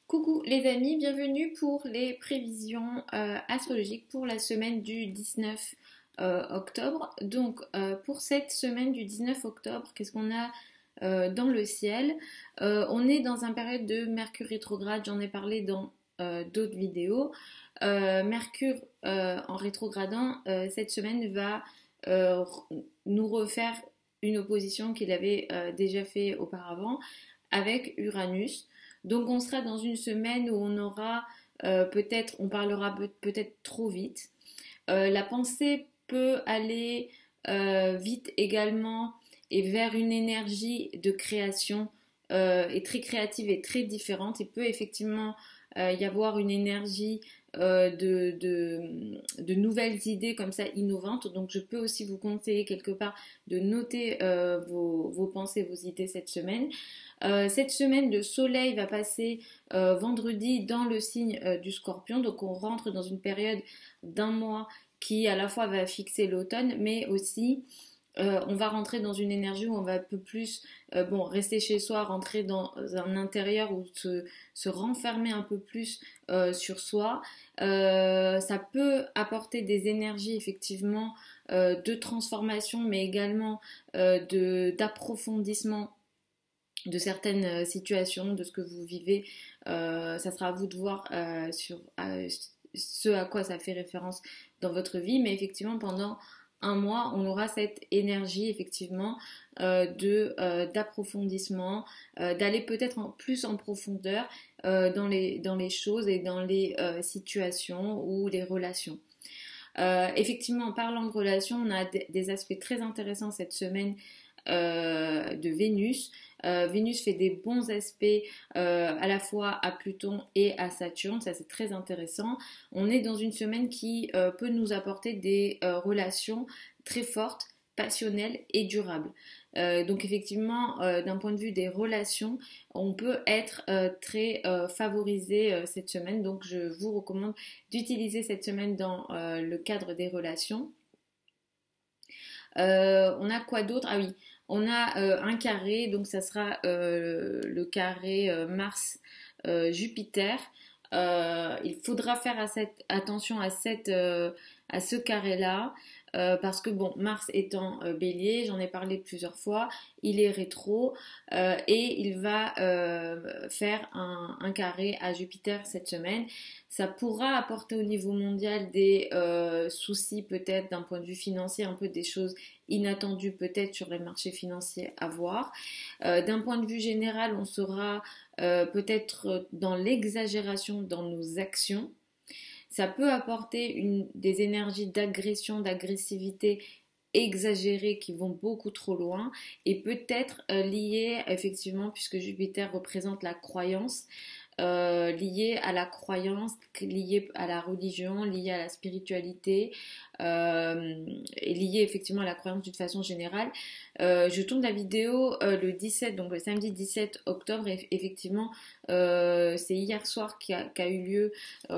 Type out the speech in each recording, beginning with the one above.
Coucou les amis, bienvenue pour les prévisions astrologiques pour la semaine du 19 octobre. Donc pour cette semaine du 19 octobre, qu'est-ce qu'on a dans le ciel? On est dans une période de Mercure rétrograde, j'en ai parlé dans d'autres vidéos. Mercure en rétrogradant cette semaine va euh, nous refaire une opposition qu'il avait déjà fait auparavant avec Uranus. Donc on sera dans une semaine où on aura peut-être, on parlera peut-être trop vite. La pensée peut aller vite également et vers une énergie de création est très créative et très différente. Il peut effectivement y avoir une énergie de nouvelles idées comme ça innovantes. Donc je peux aussi vous conseiller quelque part de noter vos pensées, vos idées cette semaine. Cette semaine, le soleil va passer vendredi dans le signe du Scorpion. Donc on rentre dans une période d'un mois qui à la fois va fixer l'automne, mais aussi on va rentrer dans une énergie où on va un peu plus rester chez soi, rentrer dans un intérieur ou se renfermer un peu plus sur soi. Ça peut apporter des énergies effectivement de transformation, mais également d'approfondissement de certaines situations, de ce que vous vivez. Ça sera à vous de voir sur ce à quoi ça fait référence dans votre vie, mais effectivement pendant un mois, on aura cette énergie effectivement d'approfondissement, d'aller peut-être plus en profondeur dans les choses et dans les situations ou les relations. Effectivement, en parlant de relations, on a des aspects très intéressants cette semaine de Vénus. Vénus fait des bons aspects à la fois à Pluton et à Saturne, ça c'est très intéressant. On est dans une semaine qui peut nous apporter des relations très fortes, passionnelles et durables. Donc effectivement, d'un point de vue des relations, on peut être très favorisé cette semaine. Donc je vous recommande d'utiliser cette semaine dans le cadre des relations. On a quoi d'autre? Ah oui, on a un carré, donc ça sera le carré Mars-Jupiter. Il faudra faire attention à ce carré-là. Parce que bon, Mars étant bélier, j'en ai parlé plusieurs fois, il est rétro et il va faire un carré à Jupiter cette semaine. Ça pourra apporter au niveau mondial des soucis peut-être d'un point de vue financier, un peu des choses inattendues peut-être sur les marchés financiers à voir. D'un point de vue général, on sera peut-être dans l'exagération dans nos actions. Ça peut apporter des énergies d'agression, d'agressivité exagérées qui vont beaucoup trop loin et peut-être liées effectivement, puisque Jupiter représente la croyance, liées à la croyance, liées à la religion, liées à la spiritualité et liées effectivement à la croyance d'une façon générale. Je tourne la vidéo le 17, donc le samedi 17 octobre, et effectivement c'est hier soir qu'a eu lieu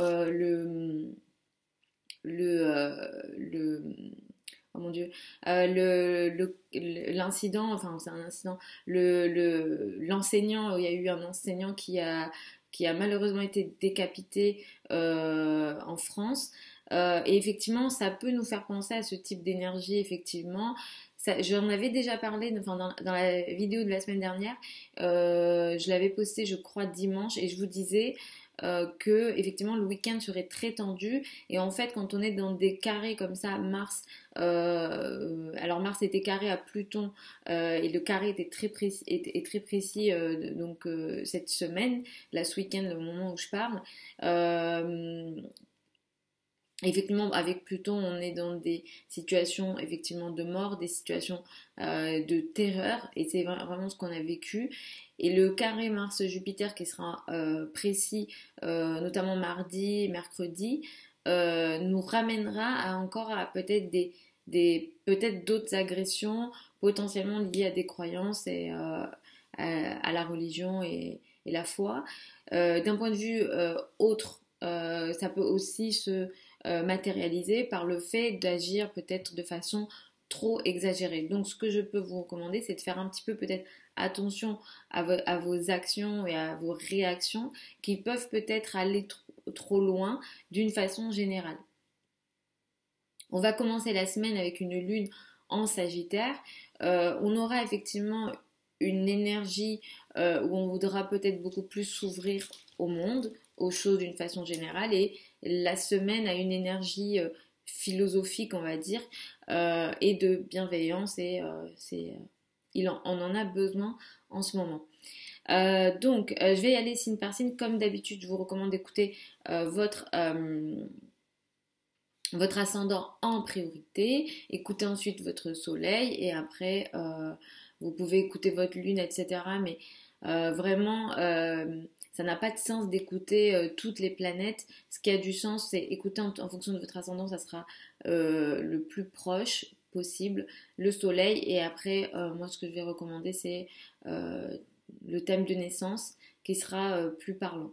le oh mon Dieu, l'incident, enfin c'est un incident, l'enseignant, il y a eu un enseignant qui a malheureusement été décapité en France. Et effectivement, ça peut nous faire penser à ce type d'énergie, effectivement. J'en avais déjà parlé enfin, dans la vidéo de la semaine dernière. Je l'avais posté, je crois, dimanche, et je vous disais que effectivement le week-end serait très tendu et en fait quand on est dans des carrés comme ça Mars alors Mars était carré à Pluton et le carré était très précis, donc cette semaine là ce week-end le moment où je parle effectivement, avec Pluton, on est dans des situations effectivement de mort, des situations de terreur, et c'est vraiment ce qu'on a vécu. Et le carré Mars-Jupiter qui sera précis, notamment mardi, mercredi, nous ramènera encore à peut-être peut-être d'autres agressions potentiellement liées à des croyances et à la religion et la foi. D'un point de vue autre, ça peut aussi se matérialisé par le fait d'agir peut-être de façon trop exagéré. Donc ce que je peux vous recommander, c'est de faire un petit peu peut-être attention à vos actions et à vos réactions qui peuvent peut-être aller trop loin d'une façon générale. On va commencer la semaine avec une lune en Sagittaire. On aura effectivement une énergie où on voudra peut-être beaucoup plus s'ouvrir au monde, aux choses d'une façon générale. Et la semaine a une énergie philosophique, on va dire, et de bienveillance. Et on en a besoin en ce moment. Donc, je vais y aller signe par signe. Comme d'habitude, je vous recommande d'écouter votre ascendant en priorité. Écoutez ensuite votre soleil et après, vous pouvez écouter votre lune, etc. Mais vraiment, ça n'a pas de sens d'écouter toutes les planètes. Ce qui a du sens, c'est écouter en fonction de votre ascendant, ça sera le plus proche possible, le soleil. Et après, moi, ce que je vais recommander, c'est le thème de naissance qui sera plus parlant.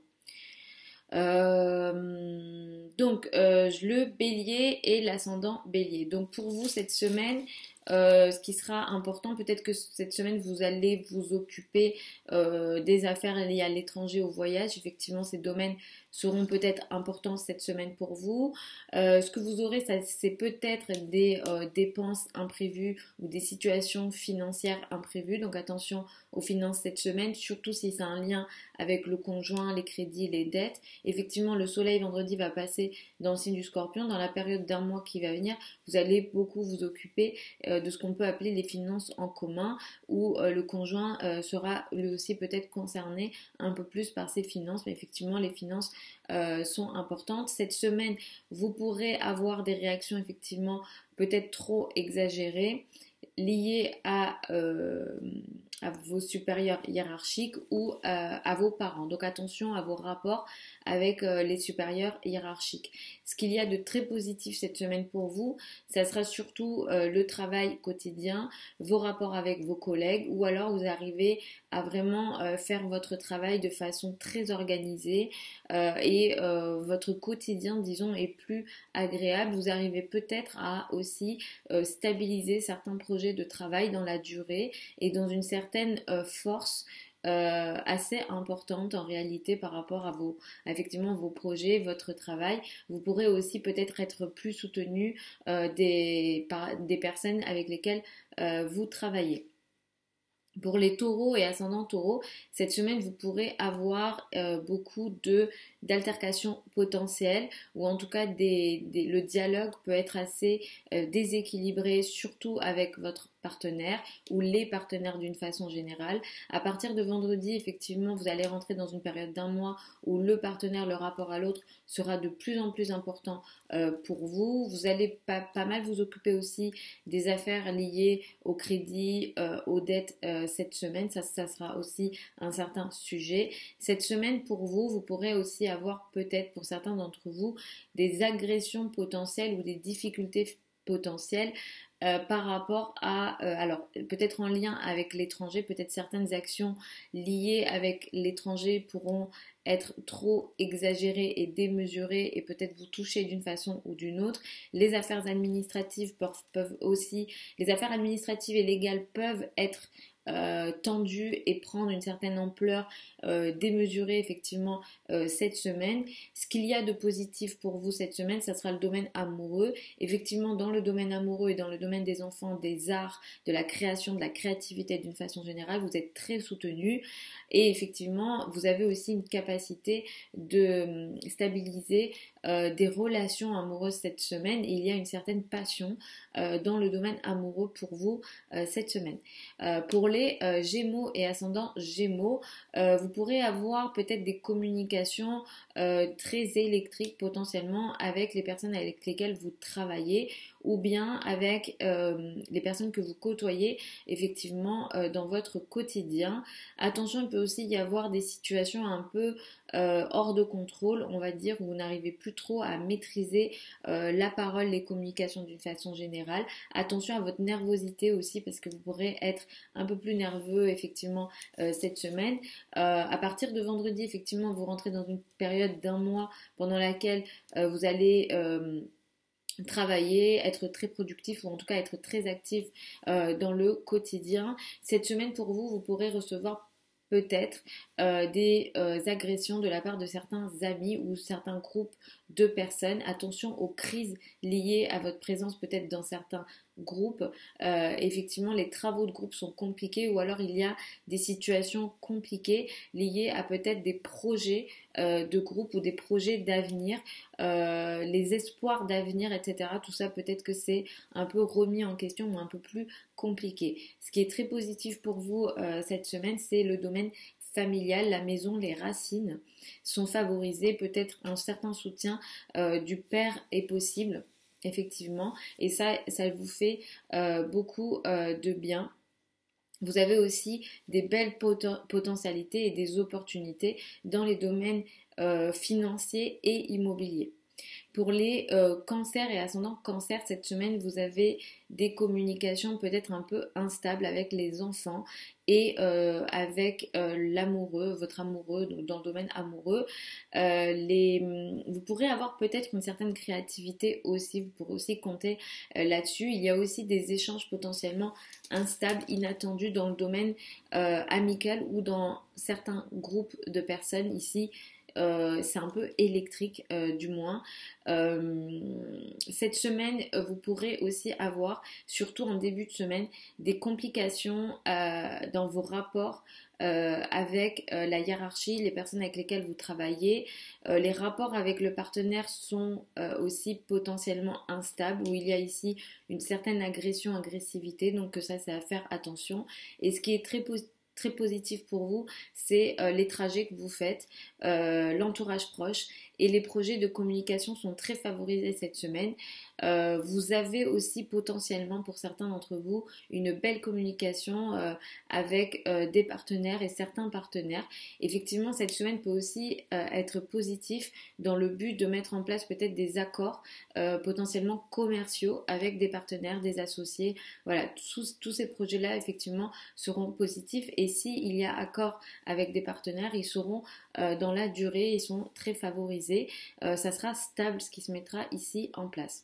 Donc, le bélier et l'ascendant bélier. Donc, pour vous, cette semaine, ce qui sera important, peut-être que cette semaine, vous allez vous occuper des affaires liées à l'étranger, au voyage. Effectivement, ces domaines seront peut-être importants cette semaine pour vous. Ce que vous aurez, c'est peut-être des dépenses imprévues ou des situations financières imprévues. Donc, attention aux finances cette semaine, surtout si c'est un lien avec le conjoint, les crédits, les dettes. Effectivement, le soleil vendredi va passer dans le signe du Scorpion. Dans la période d'un mois qui va venir, vous allez beaucoup vous occuper de ce qu'on peut appeler les finances en commun, où le conjoint sera lui aussi peut-être concerné un peu plus par ses finances. Mais effectivement, les finances sont importantes. Cette semaine, vous pourrez avoir des réactions effectivement peut-être trop exagérées, liées à vos supérieurs hiérarchiques ou à vos parents. Donc attention à vos rapports avec les supérieurs hiérarchiques. Ce qu'il y a de très positif cette semaine pour vous, ça sera surtout le travail quotidien, vos rapports avec vos collègues, ou alors vous arrivez à vraiment faire votre travail de façon très organisée et votre quotidien, disons, est plus agréable. Vous arrivez peut-être à aussi stabiliser certains projets de travail dans la durée et dans une certaine force assez importante en réalité par rapport à effectivement vos projets, votre travail. Vous pourrez aussi peut-être être plus soutenu des personnes avec lesquelles vous travaillez. Pour les taureaux et ascendants taureaux, cette semaine, vous pourrez avoir beaucoup d'altercations potentielles ou en tout cas le dialogue peut être assez déséquilibré, surtout avec votre partenaire ou les partenaires d'une façon générale. À partir de vendredi, effectivement, vous allez rentrer dans une période d'un mois où le partenaire, le rapport à l'autre sera de plus en plus important pour vous. Vous allez pas mal vous occuper aussi des affaires liées au crédit, aux dettes cette semaine. Ça sera aussi un certain sujet. Cette semaine, pour vous, vous pourrez aussi avoir peut-être pour certains d'entre vous des agressions potentielles ou des difficultés potentielles par rapport à, alors peut-être en lien avec l'étranger, peut-être certaines actions liées avec l'étranger pourront être trop exagérées et démesurées et peut-être vous toucher d'une façon ou d'une autre. Les affaires administratives peuvent aussi, les affaires administratives et légales peuvent être tendues et prendre une certaine ampleur démesurée effectivement cette semaine. Ce qu'il y a de positif pour vous cette semaine, ça sera le domaine amoureux. Effectivement, dans le domaine amoureux et dans le domaine des enfants, des arts, de la création, de la créativité d'une façon générale, vous êtes très soutenu et effectivement, vous avez aussi une capacité de stabiliser des relations amoureuses cette semaine et il y a une certaine passion dans le domaine amoureux pour vous cette semaine. Pour les Gémeaux et ascendants Gémeaux, vous pourrez avoir peut-être des communications très électriques potentiellement avec les personnes avec lesquelles vous travaillez ou bien avec les personnes que vous côtoyez effectivement dans votre quotidien. Attention, il peut aussi y avoir des situations un peu hors de contrôle, on va dire, où vous n'arrivez plus trop à maîtriser la parole, les communications d'une façon générale. Attention à votre nervosité aussi parce que vous pourrez être un peu plus nerveux effectivement cette semaine. À partir de vendredi, effectivement, vous rentrez dans une période d'un mois pendant laquelle vous allez travailler, être très productif ou en tout cas être très actif dans le quotidien. Cette semaine pour vous, vous pourrez recevoir peut-être des agressions de la part de certains amis ou certains groupes de personnes. Attention aux crises liées à votre présence peut-être dans certains groupes. Effectivement, les travaux de groupe sont compliqués ou alors il y a des situations compliquées liées à peut-être des projets de groupe ou des projets d'avenir, les espoirs d'avenir, etc. Tout ça, peut-être que c'est un peu remis en question ou un peu plus compliqué. Ce qui est très positif pour vous cette semaine, c'est le domaine familial, la maison, les racines sont favorisées, peut-être un certain soutien du père est possible, effectivement, et ça vous fait beaucoup de bien. Vous avez aussi des belles potentialités et des opportunités dans les domaines financiers et immobiliers. Pour les cancers et ascendants cancer, cette semaine, vous avez des communications peut-être un peu instables avec les enfants et avec l'amoureux, votre amoureux, donc dans le domaine amoureux. Vous pourrez avoir peut-être une certaine créativité aussi, vous pourrez aussi compter là-dessus. Il y a aussi des échanges potentiellement instables, inattendus dans le domaine amical ou dans certains groupes de personnes ici. C'est un peu électrique du moins. Cette semaine, vous pourrez aussi avoir, surtout en début de semaine, des complications dans vos rapports avec la hiérarchie, les personnes avec lesquelles vous travaillez. Les rapports avec le partenaire sont aussi potentiellement instables, où il y a ici une certaine agression, agressivité, donc ça c'est à faire attention. Et ce qui est très positif pour vous, c'est les trajets que vous faites, l'entourage proche et les projets de communication sont très favorisés cette semaine. Vous avez aussi potentiellement pour certains d'entre vous une belle communication avec des partenaires et certains partenaires. Effectivement, cette semaine peut aussi être positif dans le but de mettre en place peut-être des accords potentiellement commerciaux avec des partenaires, des associés. Voilà, tous ces projets-là effectivement seront positifs et s'il y a accord avec des partenaires, ils seront dans la durée, ils sont très favorisés. Ça sera stable ce qui se mettra ici en place.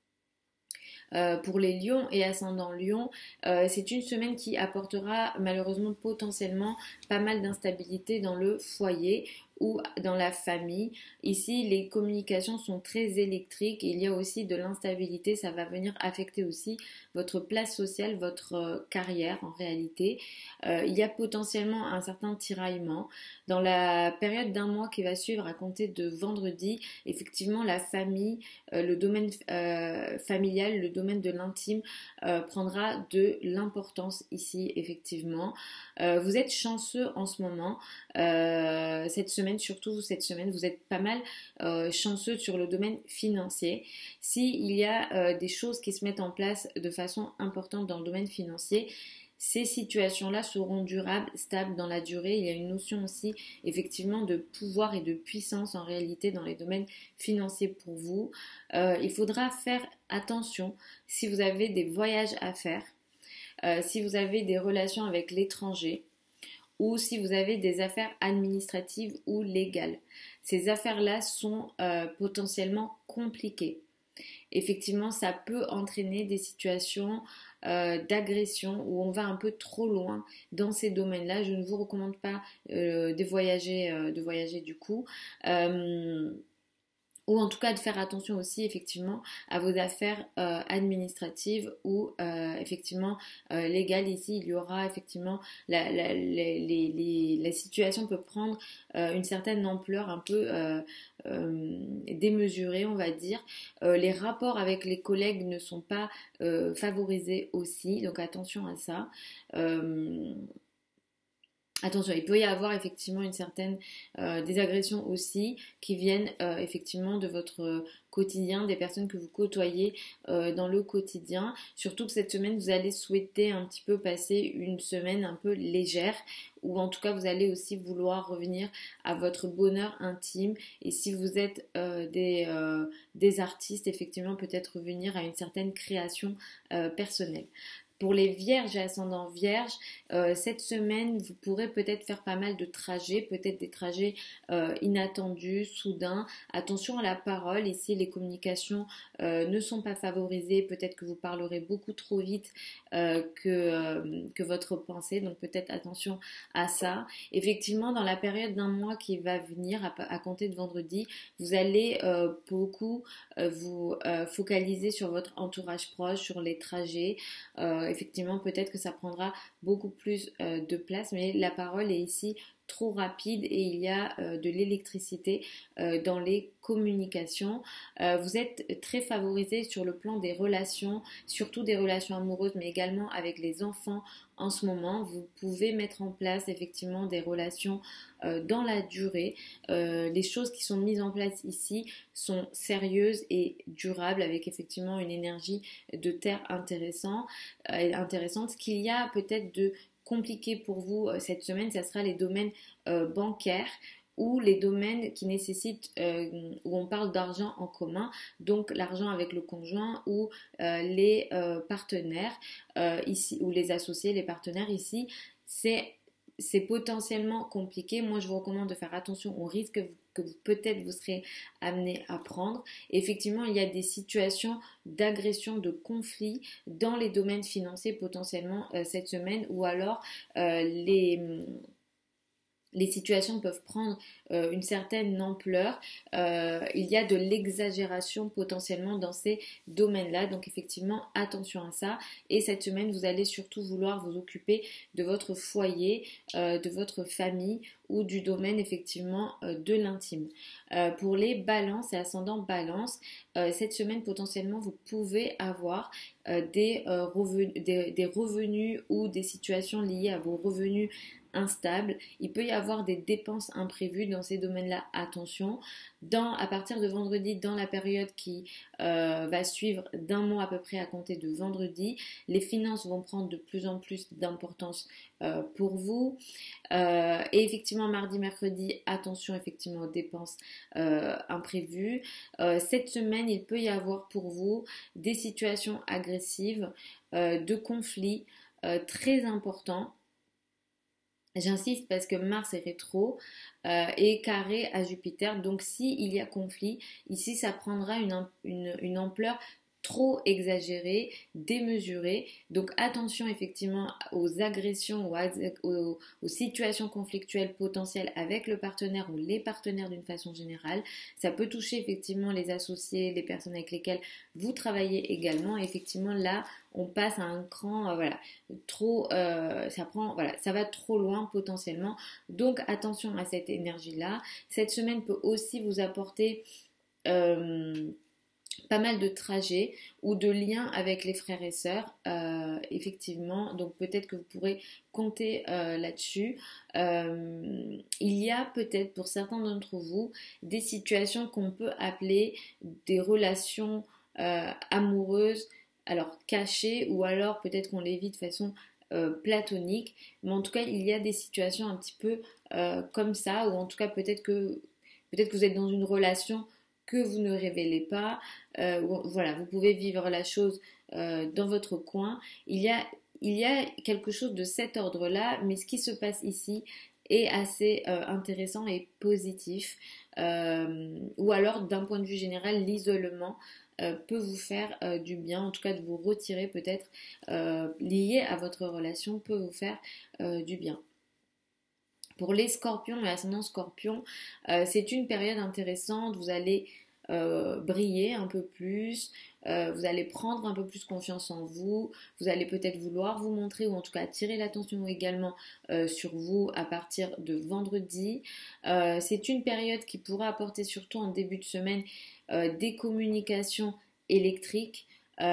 Pour les lions et ascendants lions, c'est une semaine qui apportera malheureusement potentiellement pas mal d'instabilité dans le foyer ou dans la famille. Ici, les communications sont très électriques et il y a aussi de l'instabilité. Ça va venir affecter aussi votre place sociale, votre carrière en réalité. Il y a potentiellement un certain tiraillement. Dans la période d'un mois qui va suivre à compter de vendredi, effectivement, la famille, le domaine familial, le domaine de l'intime prendra de l'importance ici, effectivement. Vous êtes chanceux en ce moment. Cette semaine, surtout cette semaine, vous êtes pas mal chanceux sur le domaine financier. S'il y a des choses qui se mettent en place de façon importante dans le domaine financier, ces situations-là seront durables, stables dans la durée. Il y a une notion aussi effectivement de pouvoir et de puissance en réalité dans les domaines financiers pour vous. Il faudra faire attention si vous avez des voyages à faire, si vous avez des relations avec l'étranger ou si vous avez des affaires administratives ou légales. Ces affaires-là sont potentiellement compliquées. Effectivement, ça peut entraîner des situations d'agression où on va un peu trop loin dans ces domaines-là. Je ne vous recommande pas de voyager du coup. Ou en tout cas de faire attention aussi effectivement à vos affaires administratives ou effectivement légales. Ici, il y aura effectivement la situation peut prendre une certaine ampleur un peu démesurée, on va dire. Les rapports avec les collègues ne sont pas favorisés aussi, donc attention à ça. Attention, il peut y avoir effectivement une certaine des agressions aussi qui viennent effectivement de votre quotidien, des personnes que vous côtoyez dans le quotidien. Surtout que cette semaine, vous allez souhaiter un petit peu passer une semaine un peu légère ou en tout cas, vous allez aussi vouloir revenir à votre bonheur intime. Et si vous êtes des artistes, effectivement, peut-être revenir à une certaine création personnelle. Pour les vierges et ascendants vierges, cette semaine, vous pourrez peut-être faire pas mal de trajets, peut-être des trajets inattendus, soudains. Attention à la parole, ici les communications ne sont pas favorisées, peut-être que vous parlerez beaucoup trop vite que votre pensée, donc peut-être attention à ça. Effectivement, dans la période d'un mois qui va venir, à compter de vendredi, vous allez beaucoup vous focaliser sur votre entourage proche, sur les trajets. Effectivement, peut-être que ça prendra beaucoup plus de place, mais la parole est ici trop rapide et il y a de l'électricité dans les communications. Vous êtes très favorisé sur le plan des relations, surtout des relations amoureuses, mais également avec les enfants en ce moment. Vous pouvez mettre en place effectivement des relations dans la durée. Les choses qui sont mises en place ici sont sérieuses et durables avec effectivement une énergie de terre intéressante. Ce qu'il y a peut-être de compliqué pour vous cette semaine, ça sera les domaines bancaires ou les domaines qui nécessitent, où on parle d'argent en commun, donc l'argent avec le conjoint ou les partenaires ici, ou les associés, les partenaires ici, c'est potentiellement compliqué. Moi, je vous recommande de faire attention aux risques que peut-être vous serez amené à prendre. Effectivement, il y a des situations d'agression, de conflit dans les domaines financiers potentiellement cette semaine, ou alors les situations peuvent prendre une certaine ampleur. Il y a de l'exagération potentiellement dans ces domaines-là. Donc effectivement, attention à ça. Et cette semaine, vous allez surtout vouloir vous occuper de votre foyer, de votre famille ou du domaine effectivement de l'intime. Pour les balances et ascendants balance, cette semaine potentiellement, vous pouvez avoir des revenus ou des situations liées à vos revenus instable. Il peut y avoir des dépenses imprévues dans ces domaines-là. Attention. À partir de vendredi, dans la période qui va suivre d'un mois à peu près à compter de vendredi, les finances vont prendre de plus en plus d'importance pour vous. Et effectivement, mardi, mercredi, attention effectivement aux dépenses imprévues. Cette semaine, il peut y avoir pour vous des situations agressives, de conflits très importants. J'insiste parce que Mars est rétro et carré à Jupiter. Donc s'il y a conflit, ici ça prendra une ampleur trop exagérée, démesurée. Donc attention effectivement aux agressions, aux situations conflictuelles potentielles avec le partenaire ou les partenaires d'une façon générale. Ça peut toucher effectivement les associés, les personnes avec lesquelles vous travaillez également. Et effectivement là, on passe à un cran, ça va trop loin potentiellement. Donc attention à cette énergie-là. Cette semaine peut aussi vous apporter pas mal de trajets ou de liens avec les frères et sœurs, effectivement, donc peut-être que vous pourrez compter là-dessus. Il y a peut-être pour certains d'entre vous des situations qu'on peut appeler des relations amoureuses, alors cachées, ou alors peut-être qu'on les vit de façon platonique, mais en tout cas il y a des situations un petit peu comme ça, ou en tout cas peut-être que vous êtes dans une relation que vous ne révélez pas. Voilà, vous pouvez vivre la chose dans votre coin. Il y a quelque chose de cet ordre-là, mais ce qui se passe ici est assez intéressant et positif. Ou alors, d'un point de vue général, l'isolement peut vous faire du bien, en tout cas de vous retirer peut-être lié à votre relation peut vous faire du bien. Pour les scorpions et ascendant scorpion, c'est une période intéressante, vous allez briller un peu plus, vous allez prendre un peu plus confiance en vous, vous allez peut-être vouloir vous montrer ou en tout cas attirer l'attention également sur vous à partir de vendredi. C'est une période qui pourra apporter surtout en début de semaine des communications électriques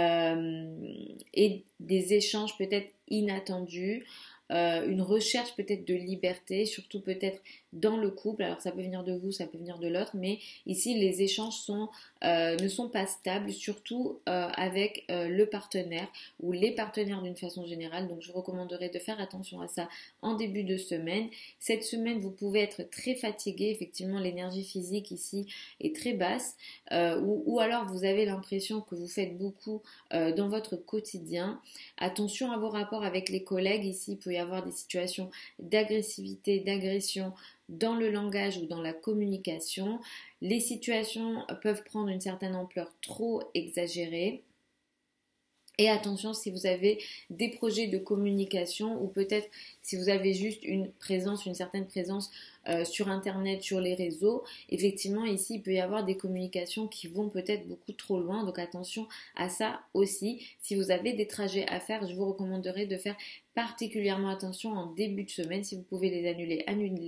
et des échanges peut-être inattendus. Une recherche peut-être de liberté, surtout peut-être dans le couple. Alors ça peut venir de vous, ça peut venir de l'autre, mais ici les échanges ne sont pas stables, surtout avec le partenaire ou les partenaires d'une façon générale. Donc je recommanderais de faire attention à ça en début de semaine. Cette semaine, vous pouvez être très fatigué, effectivement l'énergie physique ici est très basse, ou alors vous avez l'impression que vous faites beaucoup dans votre quotidien. Attention à vos rapports avec les collègues, ici il peut y avoir des situations d'agressivité, d'agression dans le langage ou dans la communication. Les situations peuvent prendre une certaine ampleur trop exagérée. Et attention si vous avez des projets de communication ou peut-être si vous avez juste une certaine présence sur internet, sur les réseaux, effectivement ici il peut y avoir des communications qui vont peut-être beaucoup trop loin, donc attention à ça aussi. Si vous avez des trajets à faire, je vous recommanderais de faire particulièrement attention en début de semaine. Si vous pouvez les annuler,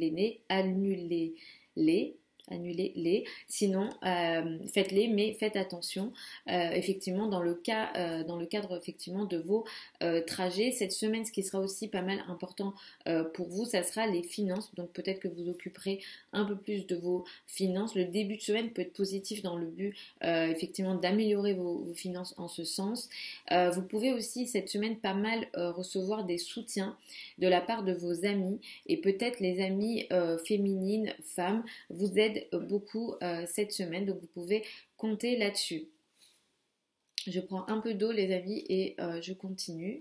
annulez-les, sinon faites-les, mais faites attention effectivement dans le cadre effectivement de vos trajets. Cette semaine, ce qui sera aussi pas mal important pour vous, ça sera les finances, donc peut-être que vous occuperez un peu plus de vos finances. Le début de semaine peut être positif dans le but effectivement d'améliorer vos finances en ce sens. Vous pouvez aussi cette semaine pas mal recevoir des soutiens de la part de vos amis, et peut-être les amis féminines, femmes, vous aident beaucoup cette semaine, donc vous pouvez compter là-dessus. Je prends un peu d'eau les amis et je continue.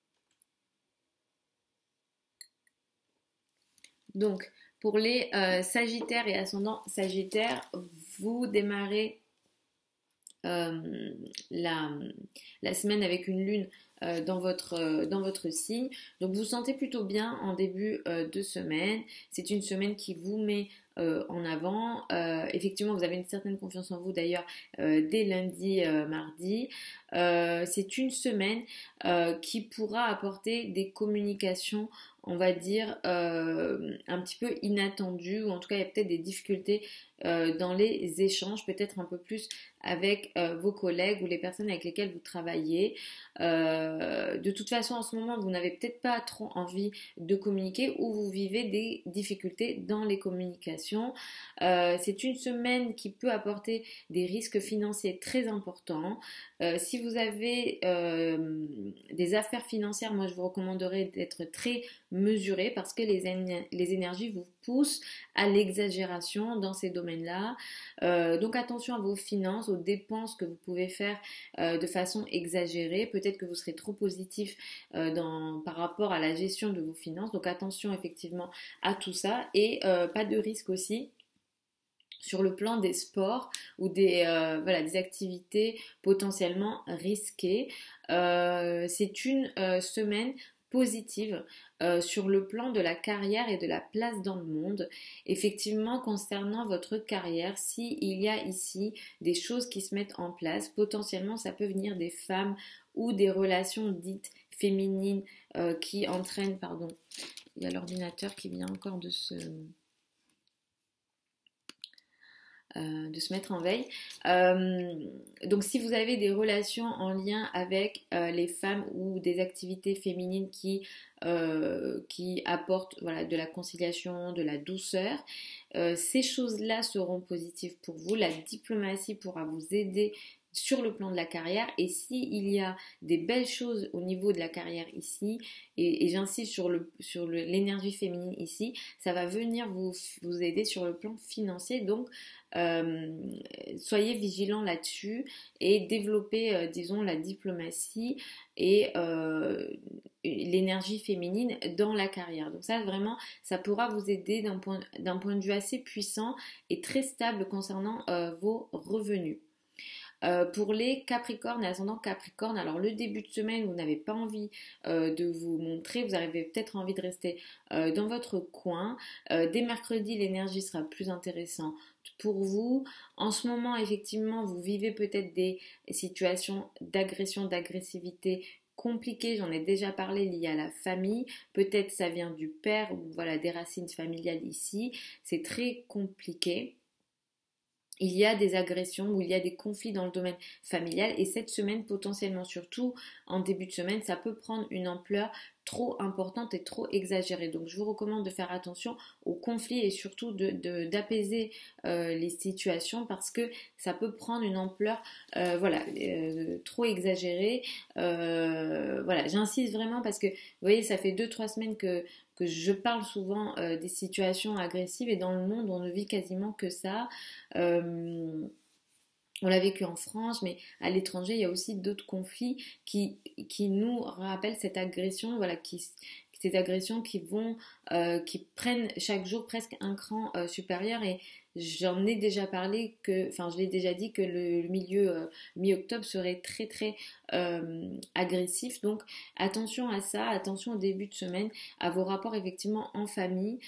Donc pour les Sagittaires et ascendants Sagittaires, vous démarrez la semaine avec une lune dans votre signe, donc vous vous sentez plutôt bien en début de semaine. C'est une semaine qui vous met en avant. Effectivement, vous avez une certaine confiance en vous d'ailleurs dès lundi, mardi. C'est une semaine qui pourra apporter des communications, on va dire, un petit peu inattendues, ou en tout cas il y a peut-être des difficultés dans les échanges, peut-être un peu plus avec vos collègues ou les personnes avec lesquelles vous travaillez. De toute façon, en ce moment, vous n'avez peut-être pas trop envie de communiquer ou vous vivez des difficultés dans les communications. C'est une semaine qui peut apporter des risques financiers très importants. Si vous avez des affaires financières, moi je vous recommanderais d'être très mesuré parce que les énergies vous poussent à l'exagération dans ces domaines-là. Donc attention à vos finances, aux dépenses que vous pouvez faire de façon exagérée. Peut-être que vous serez trop positif par rapport à la gestion de vos finances. Donc attention effectivement à tout ça, et pas de risque aussi sur le plan des sports ou des activités potentiellement risquées. C'est une semaine positive sur le plan de la carrière et de la place dans le monde. Effectivement, concernant votre carrière, s'il y a ici des choses qui se mettent en place, potentiellement ça peut venir des femmes ou des relations dites féminines qui entraînent, pardon, il y a l'ordinateur qui vient encore de se mettre en veille. Donc si vous avez des relations en lien avec les femmes ou des activités féminines qui apportent de la conciliation, de la douceur, ces choses-là seront positives pour vous. La diplomatie pourra vous aider sur le plan de la carrière, et s'il y a des belles choses au niveau de la carrière ici, et j'insiste sur l'énergie féminine ici, ça va venir vous aider sur le plan financier. Donc soyez vigilants là-dessus et développez disons la diplomatie et l'énergie féminine dans la carrière. Donc ça vraiment, ça pourra vous aider d'un point de vue assez puissant et très stable concernant vos revenus. Pour les Capricornes et ascendants Capricorne, alors le début de semaine, vous n'avez pas envie de vous montrer, vous avez peut-être envie de rester dans votre coin. Dès mercredi, l'énergie sera plus intéressante pour vous. En ce moment, effectivement, vous vivez peut-être des situations d'agression, d'agressivité compliquées, j'en ai déjà parlé, liées à la famille. Peut-être ça vient du père, ou des racines familiales ici. C'est très compliqué. Il y a des agressions ou il y a des conflits dans le domaine familial, et cette semaine potentiellement, surtout en début de semaine, ça peut prendre une ampleur trop importante et trop exagérée. Donc je vous recommande de faire attention aux conflits et surtout d'apaiser les situations parce que ça peut prendre une ampleur trop exagérée. Voilà, j'insiste vraiment parce que vous voyez, ça fait 2-3 semaines que je parle souvent des situations agressives et dans le monde on ne vit quasiment que ça. On l'a vécu en France, mais à l'étranger, il y a aussi d'autres conflits qui nous rappellent cette agression, voilà, ces agressions qui prennent chaque jour presque un cran supérieur. Et j'en ai déjà parlé je l'ai déjà dit que le milieu mi-octobre serait très très agressif. Donc attention à ça, attention au début de semaine, à vos rapports effectivement en famille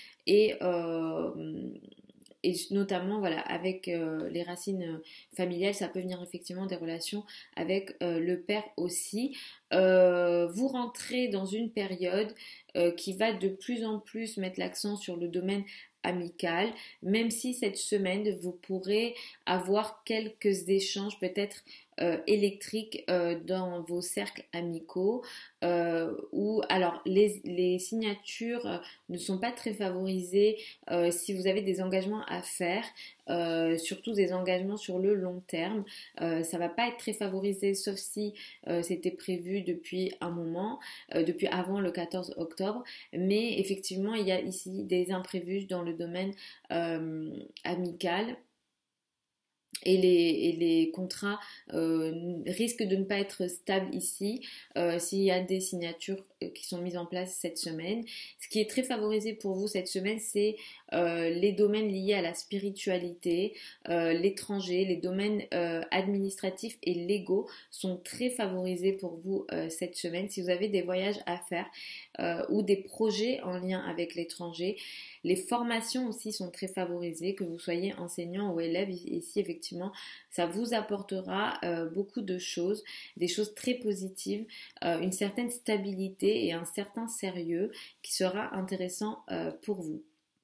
et notamment voilà avec les racines familiales, ça peut venir effectivement des relations avec le père aussi. Vous rentrez dans une période qui va de plus en plus mettre l'accent sur le domaine amical, même si cette semaine vous pourrez avoir quelques échanges peut-être électriques dans vos cercles amicaux où alors les signatures ne sont pas très favorisées si vous avez des engagements à faire, surtout des engagements sur le long terme. Ça va pas être très favorisé sauf si c'était prévu depuis un moment, depuis avant le 14 octobre, mais effectivement il y a ici des imprévus dans le domaine amical. Et les contrats risquent de ne pas être stables ici s'il y a des signatures qui sont mises en place cette semaine. Ce qui est très favorisé pour vous cette semaine, c'est les domaines liés à la spiritualité, l'étranger, les domaines administratifs et légaux sont très favorisés pour vous cette semaine. Si vous avez des voyages à faire ou des projets en lien avec l'étranger, les formations aussi sont très favorisées, que vous soyez enseignant ou élève. Ici, effectivement, ça vous apportera beaucoup de choses, des choses très positives, une certaine stabilité et un certain sérieux qui sera intéressant pour vous.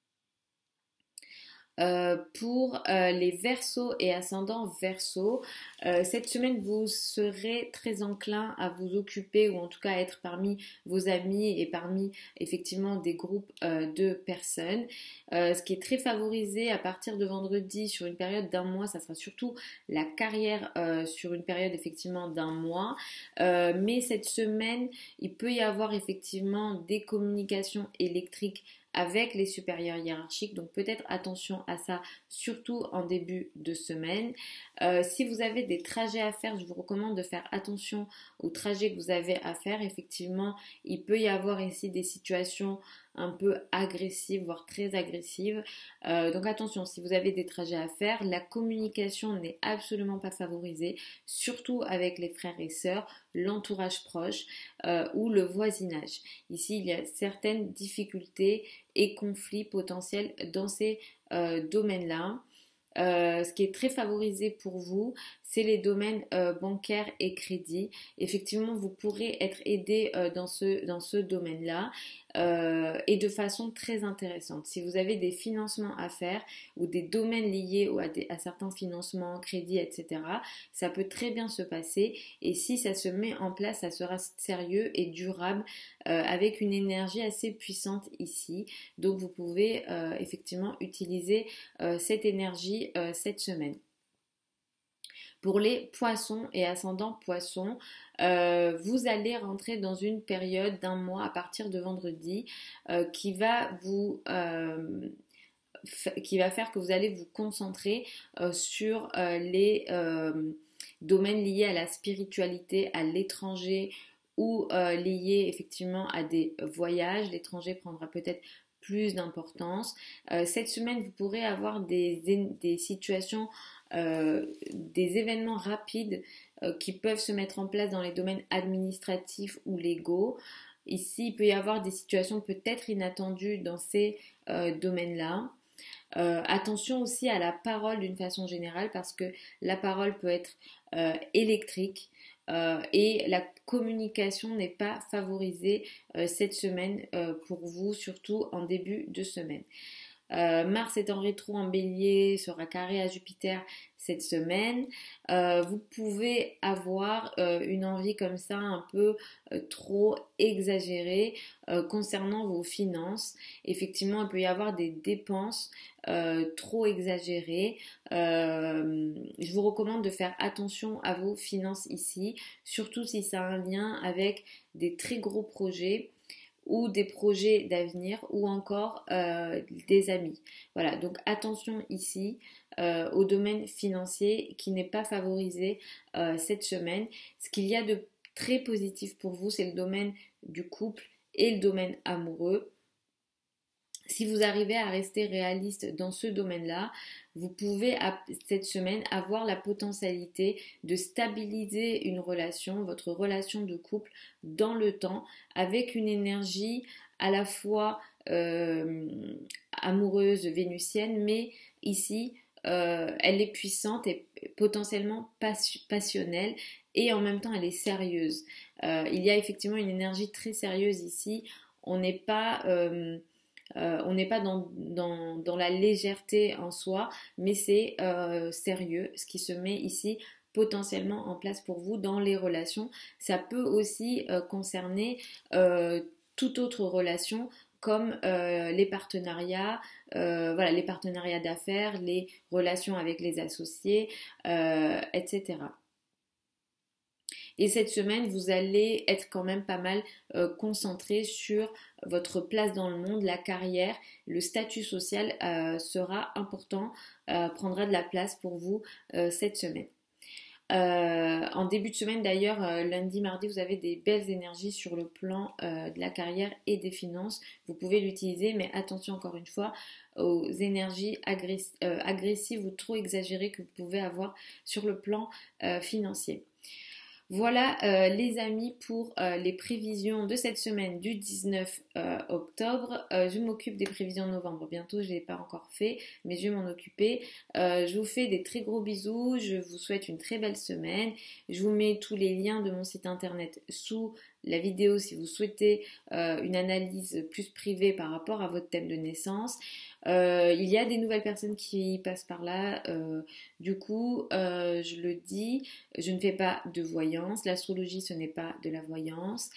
Pour les Verseaux et ascendants Verseaux, cette semaine vous serez très enclin à vous occuper ou en tout cas à être parmi vos amis et parmi effectivement des groupes de personnes. Ce qui est très favorisé à partir de vendredi sur une période d'un mois, ça sera surtout la carrière sur une période effectivement d'un mois. Mais cette semaine, il peut y avoir effectivement des communications électriques avec les supérieurs hiérarchiques, donc peut-être attention à ça, surtout en début de semaine. Si vous avez des trajets à faire, je vous recommande de faire attention aux trajets que vous avez à faire. Effectivement, il peut y avoir ici des situations un peu agressives, voire très agressives. Donc attention, si vous avez des trajets à faire, la communication n'est absolument pas favorisée, surtout avec les frères et sœurs, l'entourage proche ou le voisinage. Ici, il y a certaines difficultés et conflits potentiels dans ces domaines-là. Ce qui est très favorisé pour vous, c'est les domaines bancaires et crédits. Effectivement, vous pourrez être aidé dans ce domaine-là et de façon très intéressante. Si vous avez des financements à faire ou des domaines liés à certains financements, crédits, etc., ça peut très bien se passer. Et si ça se met en place, ça sera sérieux et durable avec une énergie assez puissante ici. Donc, vous pouvez effectivement utiliser cette énergie cette semaine. Pour les poissons et ascendants poissons, vous allez rentrer dans une période d'un mois à partir de vendredi qui va faire que vous allez vous concentrer sur les domaines liés à la spiritualité, à l'étranger ou liés effectivement à des voyages. L'étranger prendra peut-être plus d'importance. Cette semaine, vous pourrez avoir des situations, des événements rapides qui peuvent se mettre en place dans les domaines administratifs ou légaux. Ici, il peut y avoir des situations peut-être inattendues dans ces domaines-là. Attention aussi à la parole d'une façon générale parce que la parole peut être électrique et la communication n'est pas favorisée cette semaine pour vous, surtout en début de semaine. Mars est en rétro en bélier, sera carré à Jupiter cette semaine. Vous pouvez avoir une envie comme ça un peu trop exagérée concernant vos finances. Effectivement, il peut y avoir des dépenses trop exagérées. Je vous recommande de faire attention à vos finances ici, surtout si ça a un lien avec des très gros projets ou des projets d'avenir ou encore des amis. Voilà, donc attention ici au domaine financier qui n'est pas favorisé cette semaine. Ce qu'il y a de très positif pour vous, c'est le domaine du couple et le domaine amoureux. Si vous arrivez à rester réaliste dans ce domaine-là, vous pouvez cette semaine avoir la potentialité de stabiliser une relation, votre relation de couple dans le temps, avec une énergie à la fois amoureuse vénusienne, mais ici, elle est puissante et potentiellement passionnelle et en même temps elle est sérieuse. Il y a effectivement une énergie très sérieuse ici. On n'est pas... on n'est pas dans la légèreté en soi, mais c'est sérieux ce qui se met ici potentiellement en place pour vous dans les relations. Ça peut aussi concerner toute autre relation comme les partenariats, voilà, les partenariats d'affaires, les relations avec les associés, etc. Et cette semaine, vous allez être quand même pas mal concentré sur votre place dans le monde, la carrière, le statut social sera important, prendra de la place pour vous cette semaine. En début de semaine d'ailleurs, lundi, mardi, vous avez des belles énergies sur le plan de la carrière et des finances. Vous pouvez l'utiliser, mais attention encore une fois aux énergies agressives ou trop exagérées que vous pouvez avoir sur le plan financier. Voilà les amis pour les prévisions de cette semaine du 19 octobre. Je m'occupe des prévisions de novembre bientôt, je ne l'ai pas encore fait, mais je vais m'en occuper. Je vous fais des très gros bisous, je vous souhaite une très belle semaine. Je vous mets tous les liens de mon site internet sous la vidéo si vous souhaitez une analyse plus privée par rapport à votre thème de naissance. Il y a des nouvelles personnes qui passent par là, du coup je le dis, je ne fais pas de voyance, l'astrologie ce n'est pas de la voyance,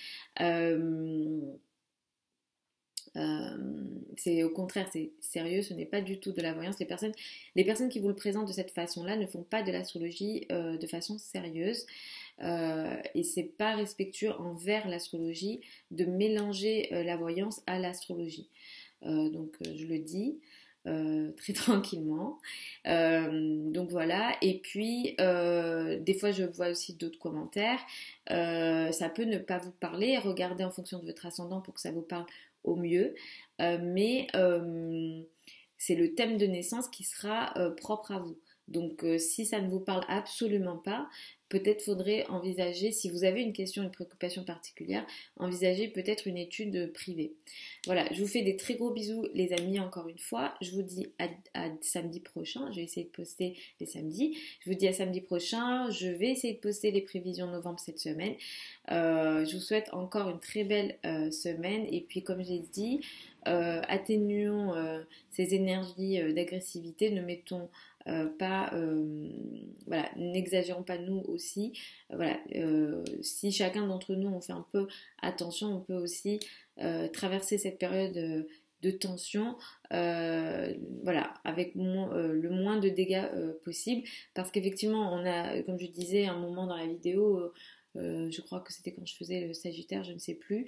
c'est au contraire, c'est sérieux, ce n'est pas du tout de la voyance. Les personnes qui vous le présentent de cette façon-là ne font pas de l'astrologie de façon sérieuse. Et c'est pas respectueux envers l'astrologie de mélanger la voyance à l'astrologie. Donc je le dis très tranquillement. Donc voilà. Et puis des fois je vois aussi d'autres commentaires. Ça peut ne pas vous parler. Regardez en fonction de votre ascendant pour que ça vous parle au mieux. Mais c'est le thème de naissance qui sera propre à vous. Donc si ça ne vous parle absolument pas, peut-être faudrait envisager, si vous avez une question, une préoccupation particulière, envisager peut-être une étude privée. Voilà, je vous fais des très gros bisous les amis encore une fois. Je vous dis à samedi prochain, je vais essayer de poster les samedis. Je vous dis à samedi prochain, je vais essayer de poster les prévisions novembre cette semaine. Je vous souhaite encore une très belle semaine et puis comme j'ai dit, atténuons ces énergies d'agressivité, ne mettons pas, voilà, n'exagérons pas nous aussi. Voilà, si chacun d'entre nous on fait un peu attention, on peut aussi traverser cette période de tension, voilà, avec le moins de dégâts possible, parce qu'effectivement on a, comme je disais un moment dans la vidéo, je crois que c'était quand je faisais le Sagittaire, je ne sais plus.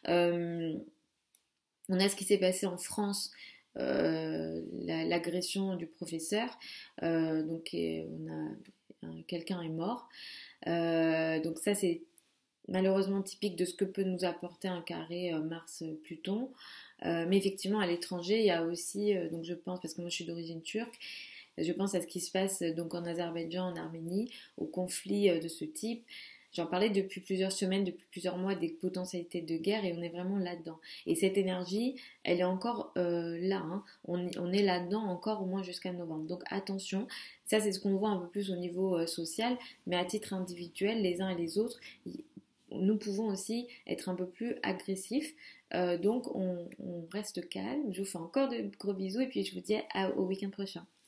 On a ce qui s'est passé en France, l'agression du professeur. Donc quelqu'un est mort. Donc ça c'est malheureusement typique de ce que peut nous apporter un carré Mars-Pluton. Mais effectivement à l'étranger il y a aussi, donc je pense, parce que moi je suis d'origine turque, je pense à ce qui se passe donc en Azerbaïdjan, en Arménie, aux conflits de ce type. J'en parlais depuis plusieurs semaines, depuis plusieurs mois, des potentialités de guerre et on est vraiment là-dedans. Et cette énergie, elle est encore là. Hein. On est là-dedans encore au moins jusqu'à novembre. Donc attention, ça c'est ce qu'on voit un peu plus au niveau social, mais à titre individuel, les uns et les autres, nous pouvons aussi être un peu plus agressifs. Donc on reste calme. Je vous fais encore de gros bisous et puis je vous dis au week-end prochain.